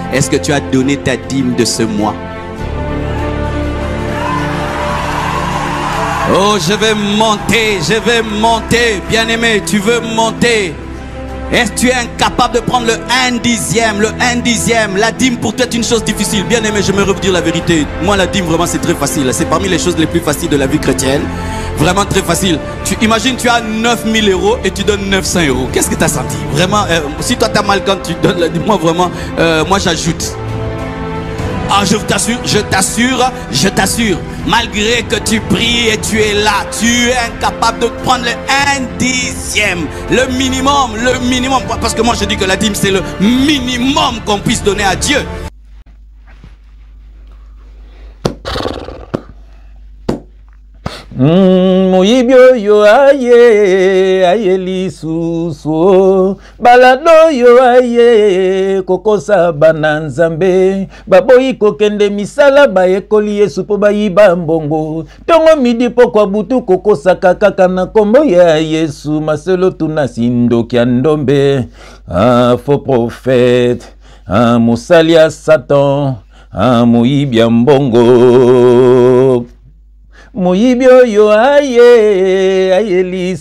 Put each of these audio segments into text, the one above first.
Est-ce que tu as donné ta dîme de ce mois? Oh, je vais monter. Bien-aimé, tu veux monter? Est-ce que tu es incapable de prendre le 1/10? La dîme pour toi est une chose difficile. Bien-aimé, je me redire la vérité. Moi, la dîme, vraiment, c'est très facile. C'est parmi les choses les plus faciles de la vie chrétienne. Vraiment très facile. Tu imagines, tu as 9000 € et tu donnes 900 €. Qu'est-ce que tu as senti? Vraiment, si toi, tu as mal quand tu donnes la dîme, moi, vraiment, moi, j'ajoute. Ah, je t'assure, malgré que tu pries et tu es là, tu es incapable de prendre le 1/10, le minimum, parce que moi je dis que la dîme c'est le minimum qu'on puisse donner à Dieu. Moyibyo yo aye lisusu balado yo aye kokosa bananzambe baboyi kokende misala bayekoli Yesu po bayiba mbongo tongo midi pokwa butu kokosa kaka na kombo ya Yesu maselo tunasi ndoki ya ndombe faux prophète mosalia Satan moyibya mbongo Moyibyo yo aye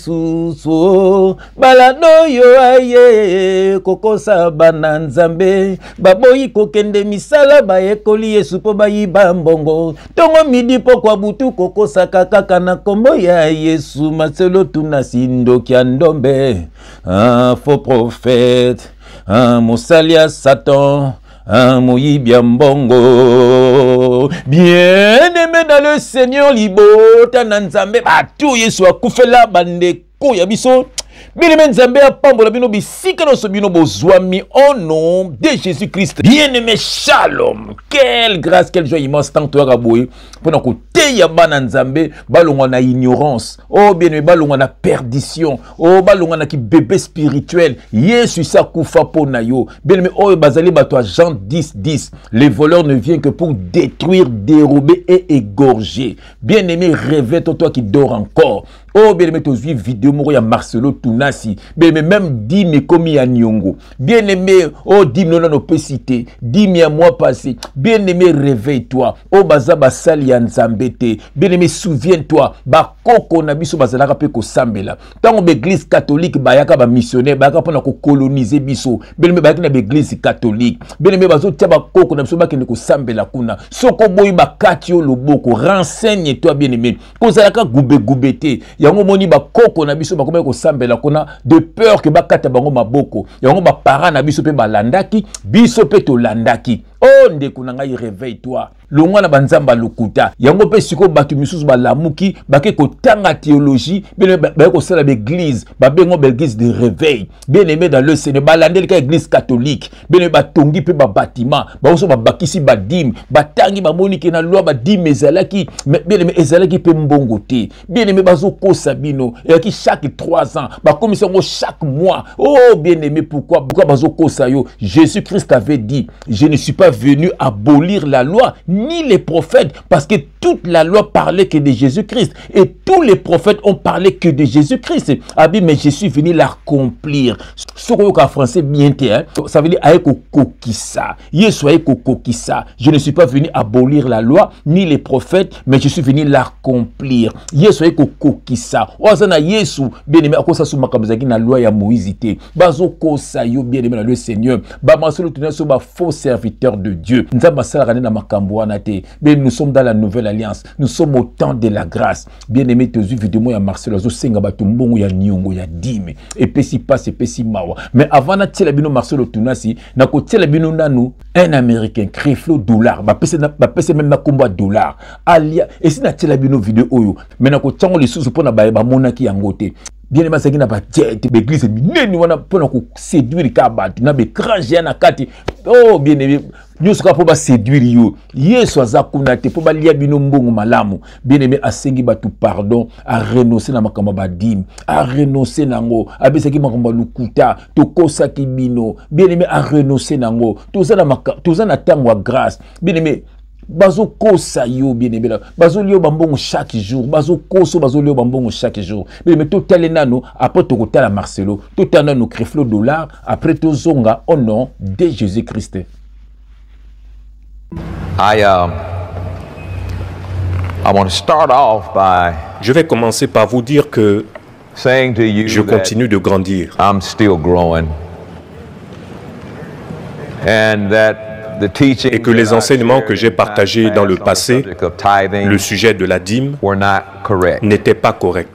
lisusu balado yo aye kokosa bananzambe baboyi kokende misala bayekoli Yesu po bayiba mbongo tongo midi pokwa butu kokosa kaka na kombo ya Yesu maselo tunasi ndoki ya ndombe faux prophète mosalia Satan moyibya mbongo. Bien-aimé dans le Seigneur, libota na nzambe batu Yesu akufela bandeko ya biso. Bien-aimé nzambe apambola bino bisika no sobino bozwami au nom de Jésus-Christ. Bien-aimé, shalom. Quelle grâce, quelle joie immense tant que tu as boué pendant que teya bana nzambe balongwa na ignorance. Oh bien-aimé, balongwa na perdition. Oh balongwa na ki bébé spirituel. Yesu sa kufa po na yo. Bien-aimé, oh bazali bato Jean 10:10. Les voleurs ne viennent que pour détruire, dérober et égorger. Bien-aimé, réveille-toi toi qui dors encore. Oh bien-aimé, tu as vu vidéo moro ya Marcelo Tunasi. Bien-aimé, même dîme komi ya Nyongo. Bien-aimé, oh dîme non non peut citer. Dîme ya mois passé. Bien-aimé, réveille-toi. Oh baza basali ya nzambete. Bien-aimé, souviens-toi. Ba koko na biso bazala pe ko sambela. Tant l'église catholique bayaka ba missionnaire bayaka pona ko coloniser biso. Bien-aimé, bayaka na l'église catholique. Bien-aimé, bazo tia ba koko na biso ba kende ko sambela kuna. Soko boyi ba katio loboko. Renseigne-toi bien-aimé. Kozalaka gubete. Yango moni ba koko na biso ba komeka ko sambela kuna de peur que ba kata bango maboko. Yango ba para na biso pe ba landaki, biso pe to landaki. Oh ndeko na ngai, réveille-toi. Longwa na banzamba lokuta. Yango pe siko batu misusu ba lamuki, ba ke ko tanga théologie, ba ko sala l'église, ba bengo l'église de réveil. Bien aimé dans le Seigneur, ba landeli ka église catholique. Bien ba tongi pe ba bâtiment, ba oso ba bakisi ba dim, ba tangi ba moniki na loi ba dim ezalaki, bien aimé ezalaki pe mbongo te. Bien aimé bazo ko sabino, et qui chaque 3 ans, ba commission chaque mois. Oh bien aimé, pourquoi bazo ko sayo? Jésus-Christ avait dit, je ne suis pas venu abolir la loi ni les prophètes, parce que toute la loi parlait que de Jésus-Christ et tous les prophètes ont parlé que de Jésus-Christ. Ah bien, mais je suis venu l'accomplir. Ce qu'on en français bien hein? Ça veut dire aeko kokisa. Yesu aeko kokisa. Je ne suis pas venu abolir la loi ni les prophètes, mais je suis venu l'accomplir. Yesu aeko kokisa. Ozana Yesu bien aimé akosa sou makamzaki na loi ya Moïse té. Bazo kosa yo bien aimé le Seigneur. Ba masolo tuna so ba faux serviteur de Dieu. Mais nous sommes dans la nouvelle alliance. Nous sommes au temps de la grâce. Bien aimé, tu as vu vidéo ya Marcelo zo senga batumbongo ya nyongo ya dime. Et pesi passe et pesi mawa. Mais avant na tela bino Marcelo Tunasi, na ko tela bino nanu un américain Creflo dollar. Ba pese même na komba dollar. Alia et si na tela bino vidéo oyo. Mais na ko tsango les sous pour na ba monaki yangote. Bien aimé, ça qui n'a pas tête, l'église est minée, on a pour séduire kabati, na be granger na kati. Oh bien aimé, nous sommes pour séduire yo. Yesu azakuna te pour ba lia bino mbongo malamu. Bien aimé, asengi batu pardon, a renoncer na makamba badim, a renoncer nango, a besaki makamba lukuta, to kosa ki bino. Bien aimé, a renoncer nango. Toza na tango wa grâce. Bien aimé, bazo kosa yo bien aimé là bazo lio bambongo chaque jour bazo koso bazo lio bambongo chaque jour mais total nano après to kotala Marcelo total nano Creflo dollar après to zonga au nom de Jésus-Christ. Je vais commencer par vous dire que je continue de grandir. Et que les enseignements que j'ai partagés dans le passé, le sujet de la dîme, n'étaient pas corrects.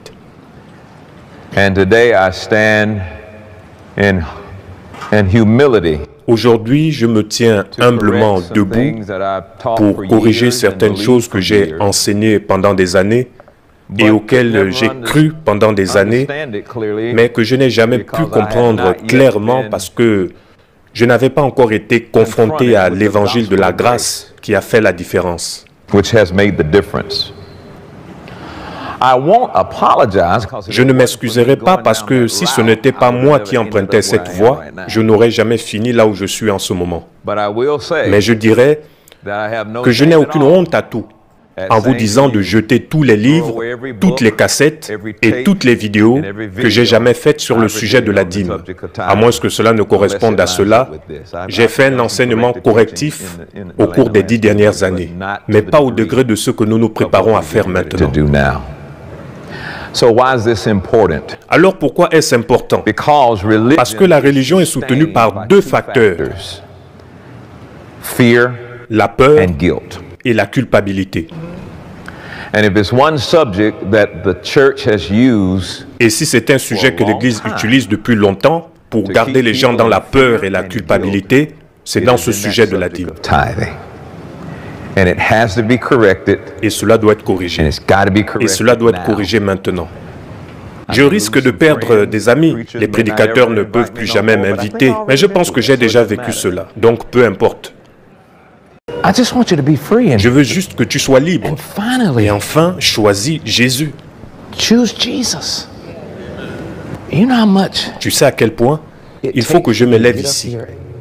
Aujourd'hui, je me tiens humblement debout pour corriger certaines choses que j'ai enseignées pendant des années et auxquelles j'ai cru pendant des années, mais que je n'ai jamais pu comprendre clairement parce que je n'avais pas encore été confronté à l'évangile de la grâce qui a fait la différence. Je ne m'excuserai pas parce que si ce n'était pas moi qui empruntais cette voie, je n'aurais jamais fini là où je suis en ce moment. Mais je dirais que je n'ai aucune honte à tout en vous disant de jeter tous les livres, toutes les cassettes et toutes les vidéos que j'ai jamais faites sur le sujet de la dîme. À moins que cela ne corresponde à cela, j'ai fait un enseignement correctif au cours des 10 dernières années, mais pas au degré de ce que nous nous préparons à faire maintenant. Alors pourquoi est-ce important? Parce que la religion est soutenue par deux facteurs: la peur et la culpabilité. Et si c'est un sujet que l'Église utilise depuis longtemps pour garder les gens dans la peur et la culpabilité, c'est dans ce sujet de la dîme. Et cela doit être corrigé. Et cela doit être corrigé maintenant. Je risque de perdre des amis. Les prédicateurs ne peuvent plus jamais m'inviter. Mais je pense que j'ai déjà vécu cela. Donc peu importe. Je veux juste que tu sois libre. Et enfin, choisis Jésus. Tu sais à quel point il faut que je me lève ici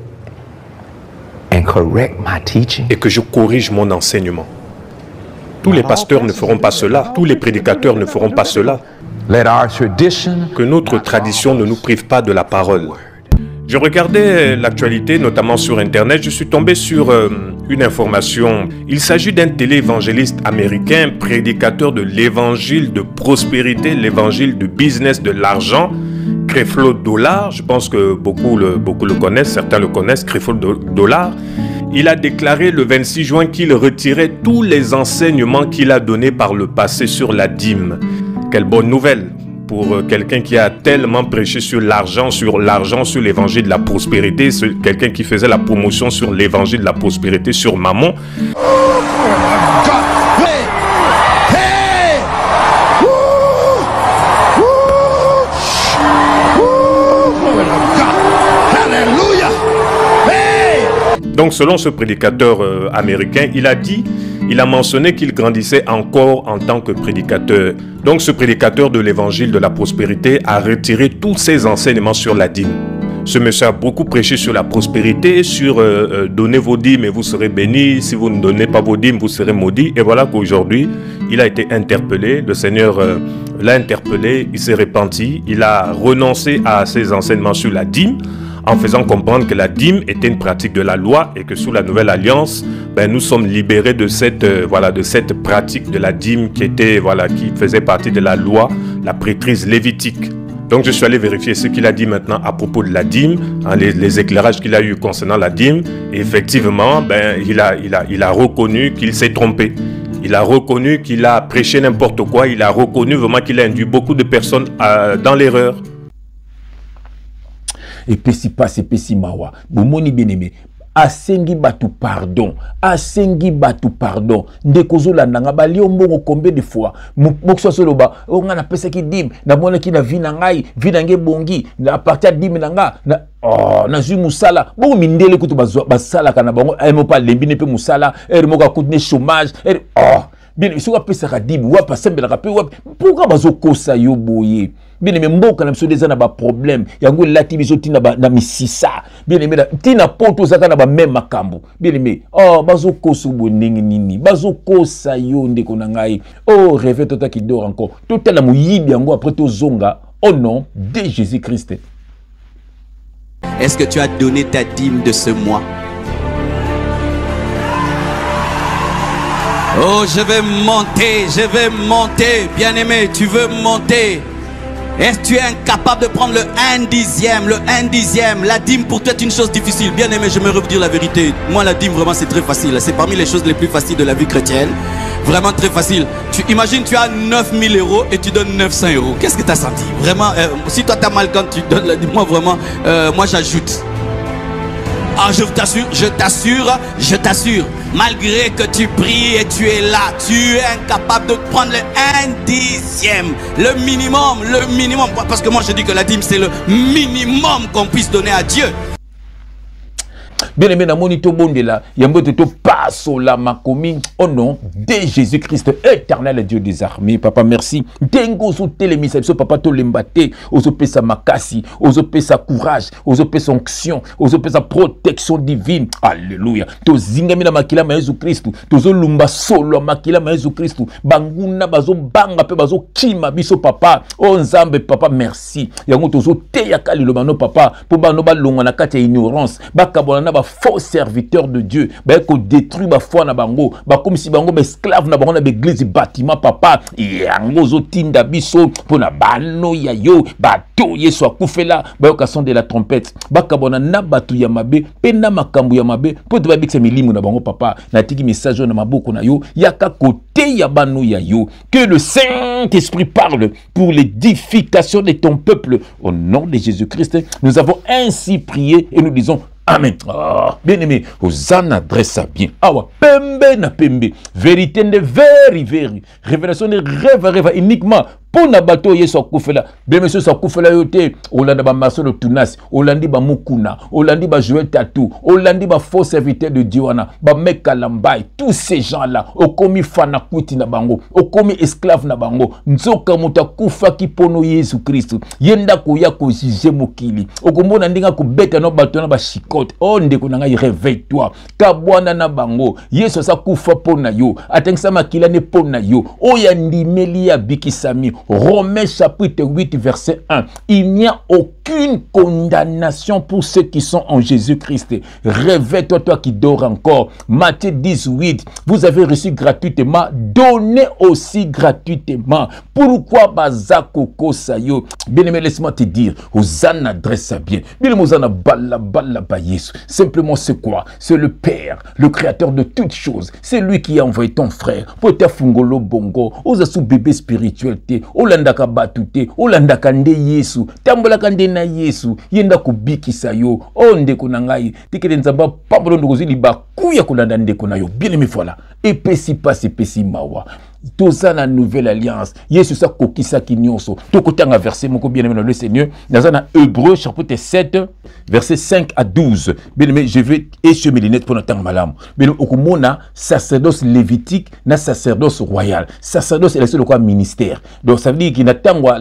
et que je corrige mon enseignement. Tous les pasteurs ne feront pas cela. Tous les prédicateurs ne feront pas cela. Que notre tradition ne nous prive pas de la parole. Je regardais l'actualité, notamment sur Internet. Je suis tombé sur une information. Il s'agit d'un téléévangéliste américain, prédicateur de l'évangile de prospérité, l'évangile de business, de l'argent, Creflo Dollar. Je pense que beaucoup le connaissent, certains le connaissent, Creflo Dollar. Il a déclaré le 26 juin qu'il retirait tous les enseignements qu'il a donnés par le passé sur la dîme. Quelle bonne nouvelle pour quelqu'un qui a tellement prêché sur l'argent, sur l'évangile de la prospérité, quelqu'un qui faisait la promotion sur l'évangile de la prospérité, sur Mammon. Donc selon ce prédicateur américain, il a mentionné qu'il grandissait encore en tant que prédicateur. Donc ce prédicateur de l'évangile de la prospérité a retiré tous ses enseignements sur la dîme. Ce monsieur a beaucoup prêché sur la prospérité, sur donnez vos dîmes et vous serez bénis, si vous ne donnez pas vos dîmes, vous serez maudits. Et voilà qu'aujourd'hui, il a été interpellé, le Seigneur l'a interpellé, il s'est repenti, il a renoncé à ses enseignements sur la dîme, en faisant comprendre que la dîme était une pratique de la loi et que sous la nouvelle alliance, nous sommes libérés de cette pratique de la dîme qui faisait partie de la loi, la prêtrise lévitique. Donc je suis allé vérifier ce qu'il a dit maintenant à propos de la dîme, les éclairages qu'il a eu concernant la dîme. Et effectivement, il a reconnu qu'il s'est trompé. Il a reconnu qu'il a prêché n'importe quoi. Il a reconnu vraiment qu'il a induit beaucoup de personnes dans l'erreur. Et pesi mawa. Bomoni bien-aimé. Asengi batu pardon. Ndekozo la nanga ba liombo combien de fois. Mokso soloba. O nga na pesa ki dim. Na mona ki na vina ngai. Vina nge bongi. Na partir dim nanga. Na zui musala. Bongo mindele kutu basala kana bango. Emo pa lembine pe musala. Moka kutne chômage. Bien, il sera pesa ka dim. Wapa sembe la kape wap. Pourquoi bazo kosa yo boye? Bien aimé, mboka na biso na ba problème yango lati biso tina ba na misisa. Bien aimé, tina poto zaka na ba même makambo. Bien aimé, bazo koso boningi nini, bazo kosa yo ndeko na ngai. Rêve tota qui dort encore. Tota la muyibi yango après to zonga au nom de Jésus-Christ. Est-ce que tu as donné ta dîme de ce mois? Oh, je vais monter, bien-aimé, tu veux monter. Est-ce que tu es incapable de prendre le 1/10, le 1/10? La dîme pour toi est une chose difficile. Bien-aimé, j'aimerais vous dire la vérité. Moi, la dîme, vraiment, c'est très facile. C'est parmi les choses les plus faciles de la vie chrétienne. Vraiment très facile. Tu imagines, tu as 9000 € et tu donnes 900 €. Qu'est-ce que tu as senti? Vraiment, si toi, tu as mal quand tu donnes la dîme, moi, vraiment, moi, j'ajoute. Ah, je t'assure, malgré que tu pries et tu es là, tu es incapable de prendre le 1/10, le minimum, parce que moi je dis que la dîme c'est le minimum qu'on puisse donner à Dieu. Bien aimé, monito bondela, yambo to passo la makomi au nom de Jésus-Christ, éternel Dieu des armées. Papa, merci. Dengo sous télémission, papa to lembate, ozo pesa makasi, ozo pesa courage, ozo pesa onction, ozo pesa protection divine. Alléluia. To zingami na makila ma Jésus Christ, to zo lumba solo makila ma Jésus Christ. Banguna bazo banga pe bazo kima biso papa. Oh Nzambe papa, merci. Yango to zo te yakali lo bano papa, po bano ba longa na kati ya ignorance. Bakabona ba faux serviteur de Dieu, ba ko détruit ba foi na bango, ba comme si bango ba esclave na bango na l'église bâtiment papa. Yango zo tinda biso pona bano ya yo, bato yeso akufela, ba ka son de la trompette. Bakabona na batu ya mabe, pe na makambu ya mabe, po te ba bikse milimu na bango papa. Na tiki message na maboko na yo, yaka côté ya bano ya yo. Que le Saint-Esprit parle pour l'édification de ton peuple. Au nom de Jésus-Christ, nous avons ainsi prié et nous disons amen. Ah, bien aimé, Hosanna adresse ça bien. Awa, pembe na pembe. Vérité de very. Révélation de rêve uniquement. Pour na bateau yeso akufela. Bien monsieur sa kufela yote. Olanda ba Marcelo Tunas, Olandi ba Mukuna, Olandi ba Joël Tatou, Olandi ba faux serviteur de Diwana, ba Mekalambai, tous ces gens-là, okomi fana kuti na bango, okomi esclave na bango, nzoka muta kufa ki pono Yesu Christ. Yenda kuya ko jije mokili. Okomona ndinga ku beta no bateau na ba shikote. Oh ndeko na ngai réveille-toi. Kabwana na bango. Yesu sa kufa pona yo. Atengisa makila ne pona yo. Oya ndimeli ya bikisami. Romains chapitre 8 verset 1. Il n'y a aucune condamnation pour ceux qui sont en Jésus-Christ. Réveille-toi, toi qui dors encore. Matthieu 18. Vous avez reçu gratuitement. Donnez aussi gratuitement. Pourquoi bazako kosayo? Bien-aimé, laisse-moi te dire. Hosanna adresse ça bien. Bien-aimé, Hosanna balla ba Yesu. Simplement c'est quoi? C'est le Père, le Créateur de toutes choses. C'est lui qui a envoyé ton frère. Pour te fungolo bongo. Ozasu bébé spirituel te. Olandaka batute, olandaka nde Yesu, tambolaka nde na Yesu, yenda kubikisa yo, o ndeko na ngai, tikele nzamba pambolo ndokozi libakuya kolanda ndeko na yo. Bien aimé, voilà. Epesi passe, epesi mawa. Toza na nouvelle alliance. Yesu sa kokisa kinyonso. Tokotanga verset moko bien aimé dans le Seigneur. Dans un Hébreu chapitre 7 verset 5 à 12. Bien aimé, je vais essuyer mes lunettes pour n'entendre malam. Bien aimé, okomona sacerdoce lévitique na sacerdoce royal. Sacerdoce c'est le quoi ministère. Donc ça veut dire qu'il la tangwa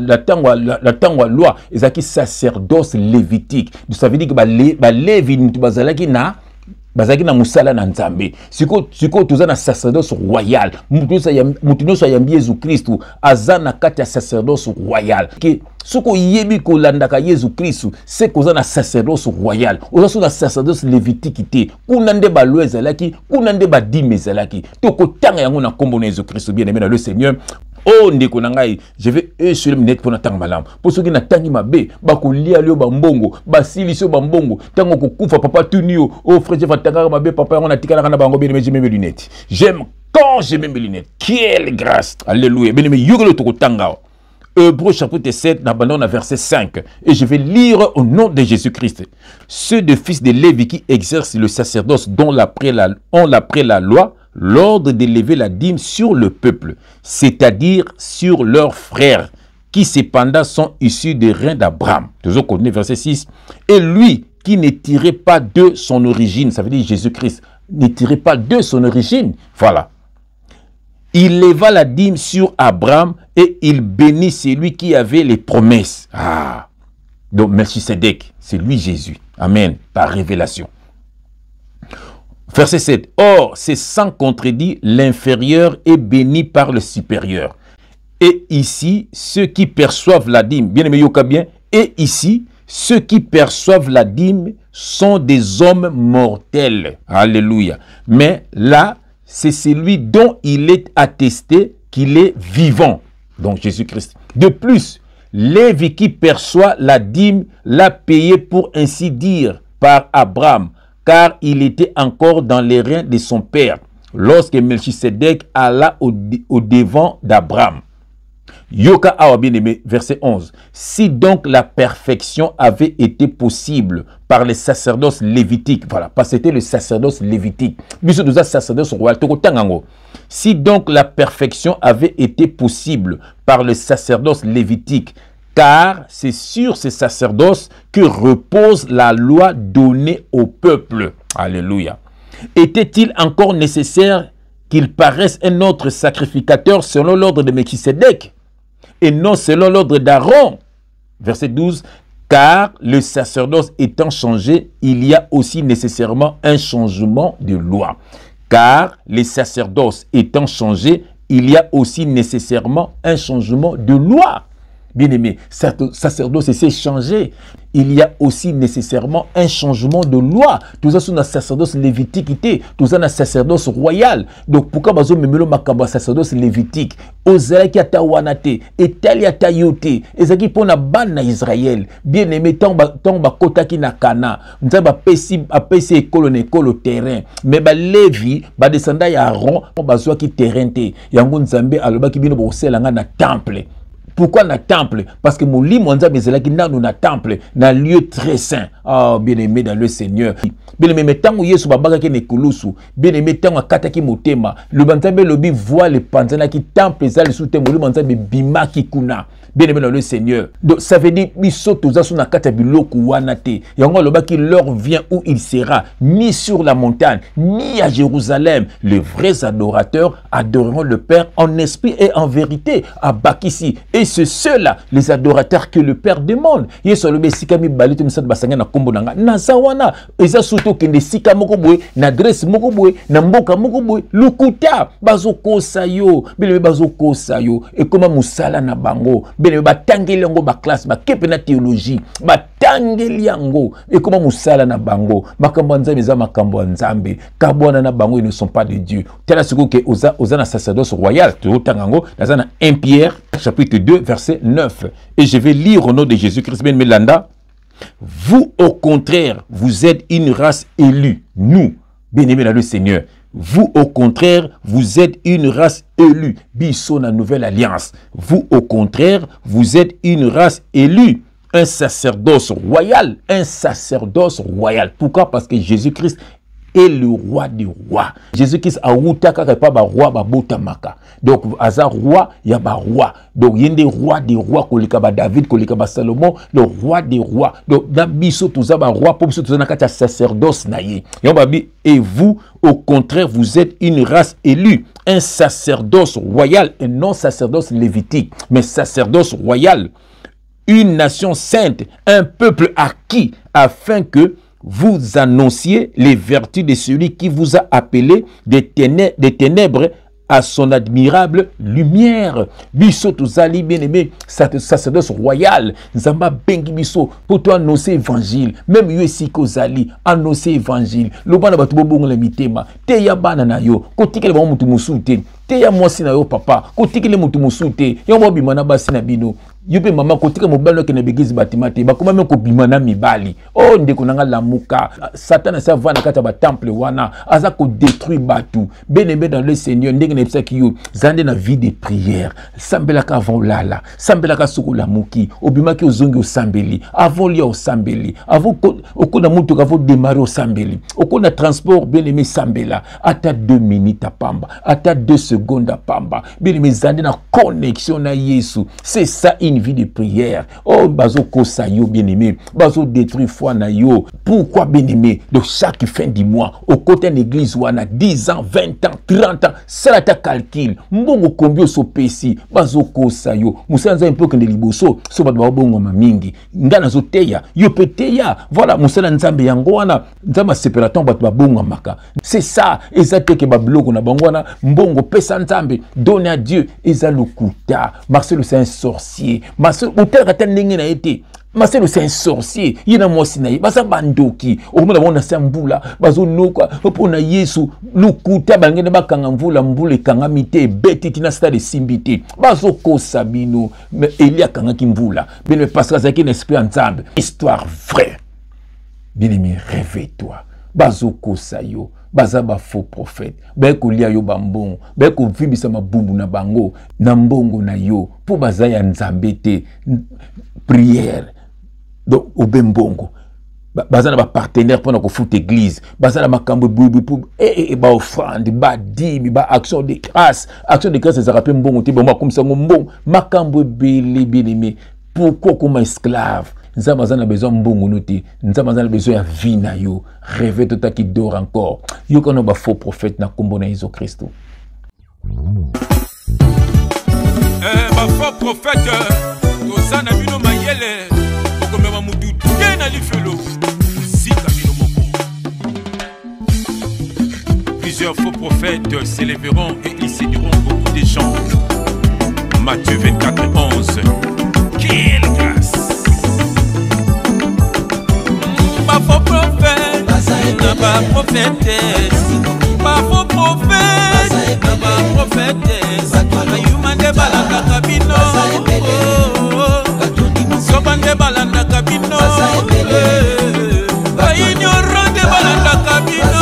loi ezaki sacerdoce lévitique. Donc ça veut dire que ba levi bazalaki na bazaki na musala na nzambe. Siko toza na sacerdoce royal. Mutuno sa yambi Yesu Kristu azana kati ya sacerdoce royal. Ki suko yebi ko landaka Yesu Kristu c'est koza na sacerdoce royal. Oza na sacerdoce lévitique te. Kuna nde ba loi ezalaki, kuna nde ba dîme ezalaki. Toko tanga yango na kombo na Yesu Kristu bien aimé dans le Seigneur. Oh ndeko na ngai, je vais sur le minute pour n'attendre malam. Pour ceux qui n'attendent mabe, bakolia lio bambongo, basilisio bambongo, tango kokufa papa tunio, oh frère je vais t'attendre mabe papa on a tikala kana bango bien mais j'ai mes lunettes. J'aime quand j'ai mes lunettes. Quelle grâce. Alléluia. Bien mais yugolo toko tanga. Hébreu chapitre 7, n'abandonne à verset 5. Et je vais lire au nom de Jésus-Christ. Ceux de fils de Lévi qui exercent le sacerdoce dont on l'après la loi, l'ordre d'élever la dîme sur le peuple, c'est-à-dire sur leurs frères, qui cependant sont issus des reins d'Abraham. Toujours continuez, verset 6. Et lui qui ne tirait pas de son origine, ça veut dire Jésus-Christ, ne tirait pas de son origine, voilà. Il leva la dîme sur Abraham et il bénit celui qui avait les promesses. Ah, donc Melchisédek, c'est lui Jésus. Amen, par révélation. Verset 7. Or, c'est sans contredit, l'inférieur est béni par le supérieur. Et ici, ceux qui perçoivent la dîme, bien aimé Yoka bien, et ici, ceux qui perçoivent la dîme sont des hommes mortels. Alléluia. Mais là, c'est celui dont il est attesté qu'il est vivant. Donc Jésus-Christ. De plus, Lévi qui perçoit la dîme l'a payé pour ainsi dire par Abraham, car il était encore dans les reins de son père, lorsque Melchisedec alla au devant d'Abraham. Yoka Awa bien-aimé, verset 11. Si donc la perfection avait été possible par les sacerdoces lévitiques, voilà, parce que c'était le sacerdoce lévitique. Si donc la perfection avait été possible par le sacerdoce lévitique, car c'est sur ces sacerdoces que repose la loi donnée au peuple. Alléluia. Était-il encore nécessaire qu'il paraisse un autre sacrificateur selon l'ordre de Melchisedec et non selon l'ordre d'Aaron? Verset 12. Car le sacerdoce étant changé, il y a aussi nécessairement un changement de loi. Car les sacerdoces étant changés, il y a aussi nécessairement un changement de loi. Bien-aimé, sacerdoce s'est changé. Il y a aussi nécessairement un changement de loi. Tout ça, c'est un sacerdoce lévitique. Tout ça, c'est un sacerdoce royal. Donc, pourquoi bazo memelo makamba sacerdoce lévitique? Ozala ki atawanate, etali atayote, ezaki pona ban na Israël. Bien-aimé, tant ba kota ki na Kana, nza ba pesi ekolo na ekolo terrain. Mais ba Lévi, ba descenda ya Aaron, bazo ki terrain te. Yango nzambe aloba ki bino bo selanga na temple. Pourquoi na temple? Parce que mon lit, mon zela qui n'a na temple, na lieu très saint. Oh, bien-aimé dans le Seigneur. Bien-aimé, mais tant que Yesu babaga ki nekulusu, bien-aimé, tant que kata ki motema, le banzambe lobi voit le panzana qui temple zali sous temple, le banzambe bima ki kuna. Bien-aimé dans le Seigneur. Donc, ça veut dire, biso toza sou na kata biloko wanate. Yango loba qui leur vient où il sera, ni sur la montagne, ni à Jérusalem. Les vrais adorateurs adoreront le Père en esprit et en vérité. À Bakissi. Et c'est ceux-là, les adorateurs que le Père demande. Yesu lobe sikami balito misat basanga na kombo nanga. Na zawana, eza soto kende sika moko boy, na adresse moko boy, na mboka moko boy, lukuta, bazo kosayo, bele bazo kosayo, et comment musala na bango. Bene batangeli yango ba classe ba kepe na théologie batangeli yango et comment musala na bango makambo nzambe za makambo nzambe kabwana na bango ils ne sont pas de Dieu tela siko ke oza na sacerdoce royal to tangango na 1 Pierre chapitre 2 verset 9 et je vais lire au nom de Jésus-Christ ben Melanda. Vous au contraire vous êtes une race élue, nous bien-aimés dans le Seigneur. Vous, au contraire, vous êtes une race élue. Bisso la nouvelle alliance. Vous, au contraire, vous êtes une race élue. Un sacerdoce royal. Un sacerdoce royal. Pourquoi? Parce que Jésus-Christ est le roi des rois. Jésus-Christ a outaka pas ba roi ba botamaka. Donc azar roi, il y a ba roi. Donc il y a des rois kolika ba David, kolika ba Salomon, le roi des rois. Donc dans biso tout ça ba roi pour biso tout ça na kata sacerdoce na ye. Et vous au contraire vous êtes une race élue, un sacerdoce royal et non sacerdoce lévitique, mais sacerdoce royal, une nation sainte, un peuple acquis afin que vous annonciez les vertus de celui qui vous a appelé des ténèbres à son admirable lumière. Biso tozali bien-aimé, sacerdoce royal. Nzamba bengi biso pour toi annoncer évangile. Même yo esiko zali annoncer évangile. Lobana batu bobongo la mitema. Te ya bana na yo. Kotikele ba mutu musute. Te ya mwasi na yo papa. Kotikele mutu musute. Yo mo bimana basi na bino. Yope mama kotika mobalo ke na begizi batimate bakoma meko bimana mibali oh ndeko nanga lamuka Satan sa va na kata ba temple wana aza ko détruire batu benebe dans le Seigneur ndenge na psaki yo zande na vie de prière sambela ka avant lala sambela ka suku lamuki obimaki ozongi osambeli avant lia osambeli avant okona mutu ka vo démarrer osambeli okona transport beneme sambela ata 2 minutes à pamba ata 2 secondes à pamba beneme zande na connexion na Yesu. C'est ça une vie de prière. Oh, bazo kosa yo bien-aimé, bazo détruire foi na yo. Pourquoi bien-aimé? De chaque fin du mois, au côté de l'église wana 10 ans, 20 ans, 30 ans, ça ta calcul. Mbongo combien so pesi, bazo kosa yo. Musanza un peu que de liboso, so ba bongo mamingi. Ngana zo teya, yo peteya. Voilà, musala nzambe yango wana, nzamba separaton ba bongo maka. C'est ça, ezate ke ba blogo na bango wana, mbongo pesa nzambe, donner à Dieu, ezalukuta. Marcel c'est un sorcier. Marcel, autel katen ndenge na été. Marcelo c'est un sorcier. Il y a moi sinaï. Basa bandoki. Au moment où on a sambula. Bazo noka. On a Yesu. Lukuta bangene ba kangamvula mbule kangamite. Beti tina sta de simbite. Bazo ko sabino. Mais Elia kangakimvula. Bien le pasteur zaki n'esprit ensemble. Histoire vraie. Bien aimé, réveille-toi. Bazo ko sayo. Baza ba faux prophète. Beko lia yo bambon. Beko vibisa mabubu na bango. Nambongo na yo. Pour baza ya nzambete. Prière. Donc, au Bembongo, bazana ba partenaire pour nous foutre église, bazana makambo bubu pour ba offrande, ba dîme, ba action de grâce, ça rappelle mbongo te bomba comme ça mbongo, makambo beli mais pourquoi comme esclave? Nous avons besoin mbongo noté, nous avons besoin de vie na yo, rêver tout à qui dort encore. Yo kono ba faux prophète na kombo na Jésus Christ. Ba faux prophète, ozana bino mayele. Plusieurs faux prophètes s'élèveront et ils séduiront beaucoup de gens. Matthieu 24, 11. Quelle grâce! Pas faux prophète, pas prophétesse, pas faux prophète, pas prophétesse. Ayumande balanda kabino. Sobande balanda kabino, ignorant de balanda kabino.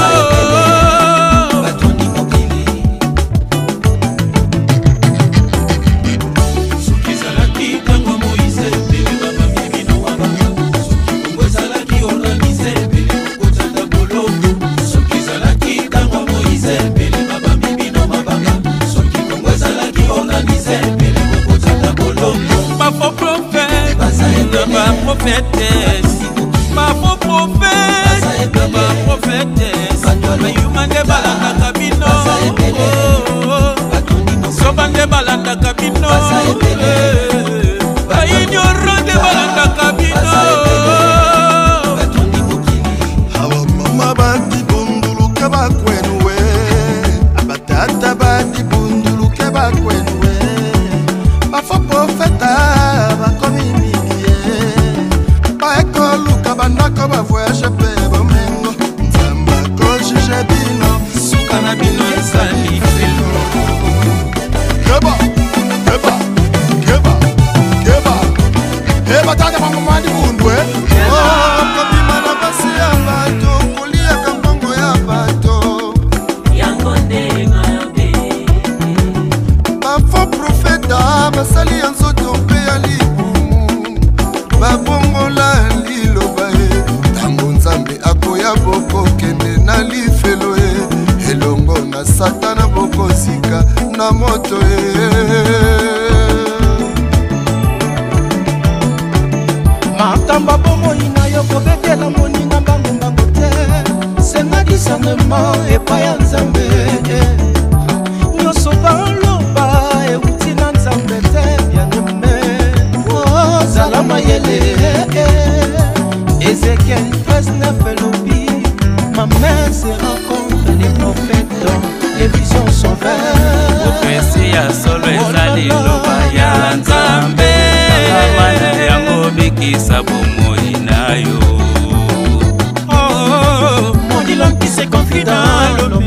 Soki zalaki tango Moïse pele baba mibino wana, soki kongo zalaki organise pele kotanda boloko, soki zalaki tango Moïse pele baba mibino mabanga, soki kongo zalaki organise pele kotanda boloko. Pas faux prophète, pas prophétesse, pas faux prophète, pas prophétesse. Ayumande balanda kabino, sobande balanda kabino, ignorant de balanda kabino. Awa mama bandi bundulu kaba kwenwe, abatata bandi bundulu kaba kwenwe, pas faux prophète, pas comme Banako ba voyage pe bomengo Nzamba ko jije bino Suka na bino esali felo Keba Keba tata bango mandi bundwe Oh kabima na basi ya bato Kulia kambango ya bato Yango ndenga be Ba faux profeta Basali ya nzoto mpe ya libumu Babongola akoya boko kende na lifelo elongo na satana boko sika na moto makamba bomoi na yo kobetela moninga mbangu te senga discernement epai ya nzambe nyonso baloba euti na nzambe te bianeme ozala mayele Ézéchiel 13:9 Elobi, ma main se rencontre les prophètes dont les visions sont vaines. Prophétie ya solo ezali loba ya nzambe Kamana yango bikisa bomoi na yo Mon dit l'homme qui se confie dans l'homme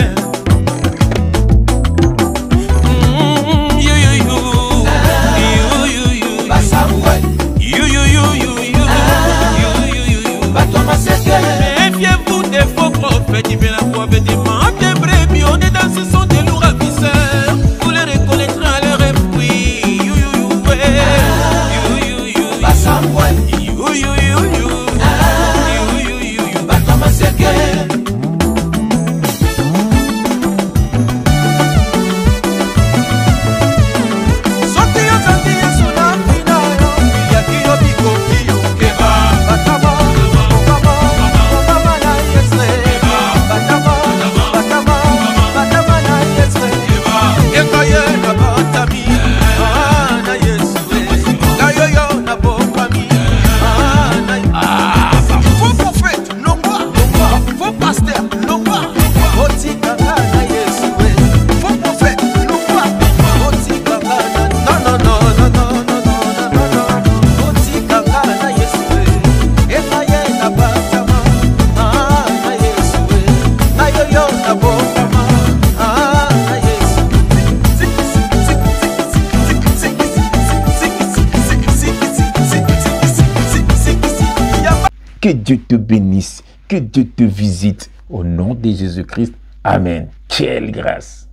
Méfiez-vous des faux prophètes, ils viennent à quoi des des brebis, on est dans ce sont des lourds ravisseurs. Vous les reconnaîtrez à leur fruit. Que Dieu te bénisse. Que Dieu te visite. Au nom de Jésus-Christ. Amen. Quelle grâce.